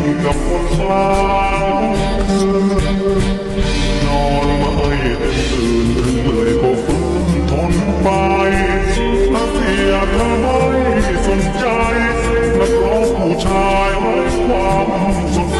กับคนสาวนอนไม่ตื่นเลยก็ฟื้นทนไปและเสียเธอไม่สนใจนักร้องผู้ชายไร้ความสด